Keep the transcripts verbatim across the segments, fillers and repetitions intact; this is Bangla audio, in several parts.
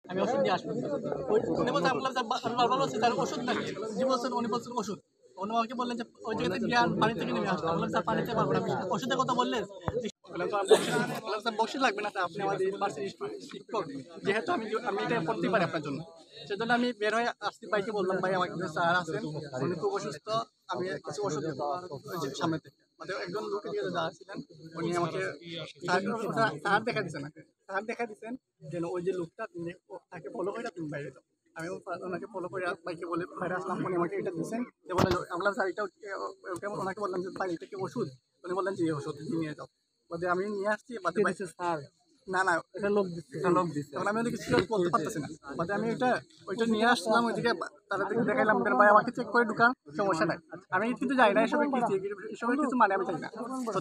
আমি ওষুধ নিয়ে আসবো। উনি বলছেন আমি বারবার বলছি তার ওষুধ নাকি? জি বলছেন, উনি বলছেন ওষুধ। উনি আমাকে বললেন যে ওই জায়গাতে গিয়ে পানি থেকে নেমে আসতে। আমি বললাম স্যার পানিতে পারবো না, ওষুধের কথা বললেন। বক্সি লাগবে না, আপনি আমাদের ইউনিভার্সিটির শিক্ষক, যেহেতু আমি আমি এটা করতেই পারি আপনার জন্য। সেজন্য আমি বের হয়ে আসতে বাইকে বললাম ভাই আমার কিন্তু স্যার আছেন, উনি খুব অসুস্থ, আমি কিছু ওষুধ দেবো সামনে থেকে। মানে একজন লোক ছিলেন, উনি আমাকে স্যার দেখা দিচ্ছেন, স্যার দেখা দিচ্ছেন যেন ওই যে লোকটা তুমি তাকে ফলো করে তুমি বাইরে যাও। আমি ওনাকে ফলো করে বাইকে বলে বাইরে আসলাম, উনি আমাকে এটা দিচ্ছেন যে বলে আমরা স্যার এটা ওনাকে বললাম যে ভাই এটা কি ওষুধ? উনি বললেন যে এই ওষুধ নিয়ে যাও। বাদে আমি নিয়ে আসছি, বাদে স্যার না না এটা লোক দিচ্ছে, লোক দিচ্ছে, তখন আমি ওদের কিছু বলতে পারতেছি না। বাদে আমি ওইটা ওইটা নিয়ে আসলাম, ওইদিকে তাদেরকে দেখাইলাম ভাই আমাকে চেক করে ঢুকান, সমস্যা নাই। আমি কিন্তু যাই না এসবের কিছু এসবের কিছু মানে আমি চাই না।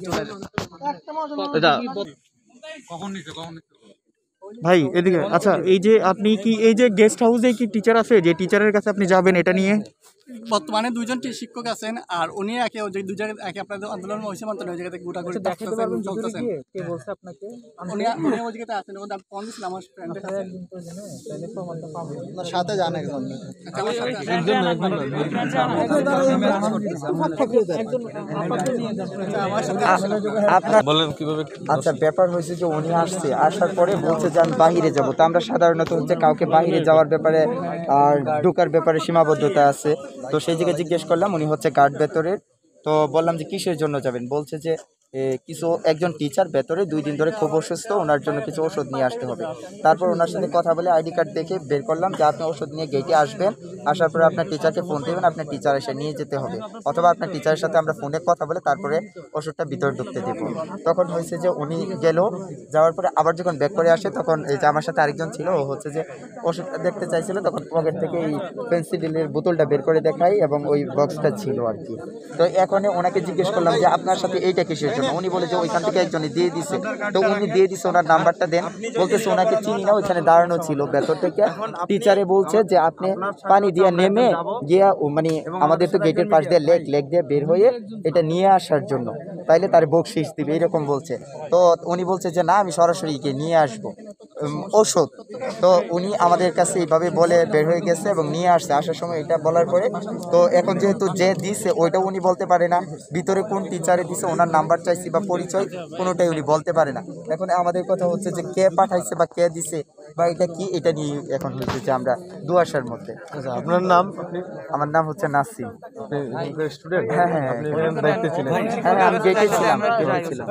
কখন নিচ্ছে কখন নিচ্ছে ভাই এদিকে। আচ্ছা, এই যে আপনি কি এই যে গেস্ট হাউসে কি টিচার আছে, যে টিচারের কাছে আপনি যাবেন এটা নিয়ে? বর্তমানে দুইজন শিক্ষক আছেন, আর উনি একে দুই জায়গায় একে আপনাদের আন্দোলন হয়েছে মাত্র ওই জায়গাতে গোটা করে চলতেছেন। কে বলছে আপনাকে? উনি উনি ওই জায়গাতে আছেন, ওদের ফোন দিয়েছিলাম আমার ফ্রেন্ডের কাছে। সাথে যান একজন বলেন কিভাবে। আচ্ছা, ব্যাপার হয়েছে যে উনি আসছে, আসার পরে বলছে যে আমি বাহিরে যাবো। তো আমরা সাধারণত হচ্ছে কাউকে বাহিরে যাওয়ার ব্যাপারে আর ঢোকার ব্যাপারে সীমাবদ্ধতা আছে। তো সেই জায়গায় জিজ্ঞেস করলাম, উনি হচ্ছে গার্ড ভেতরের। তো বললাম যে কিসের জন্য যাবেন? বলছে যে কিছু একজন টিচার ভেতরে দুই দিন ধরে খুব অসুস্থ, ওনার জন্য কিছু ওষুধ নিয়ে আসতে হবে। তারপর ওনার সাথে কথা বলে আইডি কার্ড দেখে বের করলাম যে আপনি ওষুধ নিয়ে গেটে আসবেন, আসার পরে আপনার টিচারকে ফোন দেবেন, আপনার টিচার এসে নিয়ে যেতে হবে, অথবা আপনার টিচারের সাথে আমরা ফোনে কথা বলে তারপরে ওষুধটা ভিতরে ঢুকতে দেব। তখন হয়েছে যে উনি গেল, যাওয়ার পরে আবার যখন ব্যাক করে আসে তখন এই যে আমার সাথে আরেকজন ছিল, ও হচ্ছে যে ওষুধটা দেখতে চাইছিল, তখন পকেট থেকে এই পেন্সিলের বোতলটা বের করে দেখাই এবং ওই বক্সটা ছিল আর কি। তো এখন ওনাকে জিজ্ঞেস করলাম যে আপনার সাথে এইটা কিসের জন্য? উনি বলে যে ওইখান থেকে একজনই দিয়ে দিছে। তো উনি দিয়ে দিছে, ওনার নাম্বারটা দেন। বলতেছে ওনাকে চিনি না, ওইখানে দাঁড়ানো ছিল ভেতর থেকে। টিচারে বলছে যে আপনি পানি দিয়ে নেমে গিয়া মানে আমাদের তো গেটের পাশ দিয়ে লেক লেক দিয়ে বের হয়ে এটা নিয়ে আসার জন্য, তাইলে তার বকশিস দিবে, এরকম বলছে। তো উনি বলছে যে না, আমি সরাসরি গিয়ে নিয়ে আসবো ওষুধ। তো উনি আমাদের কাছে এইভাবে বলে বের হয়ে গেছে এবং নিয়ে আসছে। আসার সময় এটা বলার পরে তো এখন যেহেতু যে দিছে ওইটাও উনি বলতে পারে না, ভিতরে কোন টিচারে দিছে, ওনার নাম্বার চাইছি বা পরিচয় কোনোটাই উনি বলতে পারে না। এখন আমাদের কথা হচ্ছে যে কে পাঠাইছে বা কে দিছে বা এটা কি, এটা নিয়ে এখন হচ্ছে যে আমরা দুয়াশার মধ্যে। আপনার নাম? আপনি? আমার নাম হচ্ছে নাসিম। স্টুডেন্ট? হ্যাঁ হ্যাঁ, আপনি দায়িত্বে ছিলেন? হ্যাঁ আমি গেটে ছিলাম, ছিলাম।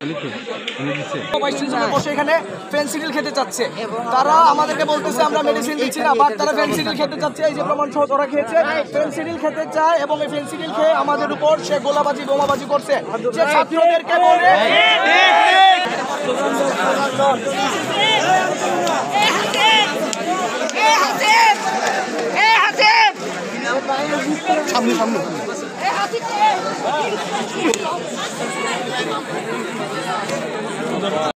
বসে এখানে ফেন্সিডিল খেতে চাচ্ছে, তারা আমাদেরকে বলতেছে আমরা মেডিসিন দিচ্ছি না, বাট তারা ফেন্সিডিল খেতে চাচ্ছে। এই যে প্রমাণ সহ ওরা খেয়েছে, ফেন্সিডিল খেতে চায় এবং এই ফেন্সিডিল খেয়ে আমাদের উপর সে গোলাবাজি বোমাবাজি করছে। যে ছাত্রদেরকে বলে সামনে সামনে